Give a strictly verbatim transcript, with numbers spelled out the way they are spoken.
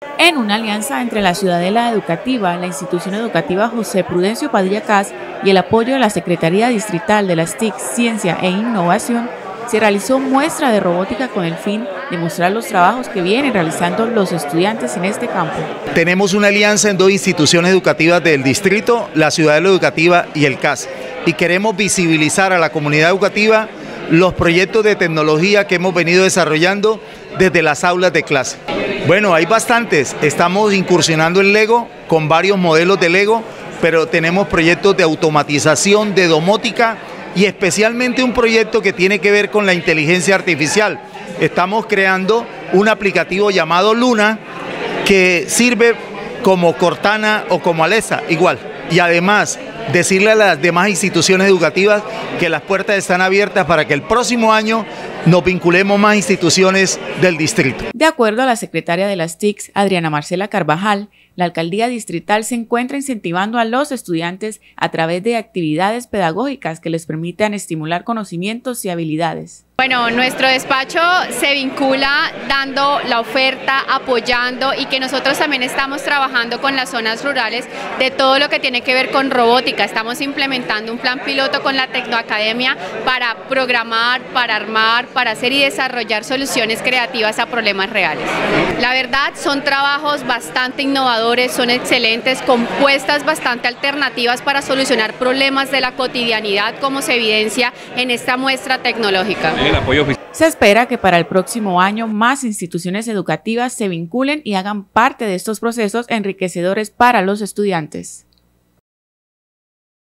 En una alianza entre la Ciudadela Educativa, la institución educativa José Prudencio Padilla Cas y el apoyo de la Secretaría Distrital de las T I C, Ciencia e Innovación, se realizó muestra de robótica con el fin de mostrar los trabajos que vienen realizando los estudiantes en este campo. Tenemos una alianza en dos instituciones educativas del distrito, la Ciudadela Educativa y el C A S, y queremos visibilizar a la comunidad educativa los proyectos de tecnología que hemos venido desarrollando desde las aulas de clase. Bueno, hay bastantes, estamos incursionando en Lego con varios modelos de Lego, pero tenemos proyectos de automatización, de domótica y especialmente un proyecto que tiene que ver con la inteligencia artificial. Estamos creando un aplicativo llamado Luna que sirve como Cortana o como Alexa, igual. Y además, decirle a las demás instituciones educativas que las puertas están abiertas para que el próximo año nos vinculemos más instituciones del distrito. De acuerdo a la secretaria de las T I C, Adriana Marcela Carvajal, la alcaldía distrital se encuentra incentivando a los estudiantes a través de actividades pedagógicas que les permitan estimular conocimientos y habilidades. Bueno, nuestro despacho se vincula dando la oferta, apoyando y que nosotros también estamos trabajando con las zonas rurales de todo lo que tiene que ver con robótica. Estamos implementando un plan piloto con la Tecnoacademia para programar, para armar, para hacer y desarrollar soluciones creativas a problemas reales. La verdad, son trabajos bastante innovadores, son excelentes, compuestas bastante alternativas para solucionar problemas de la cotidianidad, como se evidencia en esta muestra tecnológica. Se espera que para el próximo año más instituciones educativas se vinculen y hagan parte de estos procesos enriquecedores para los estudiantes.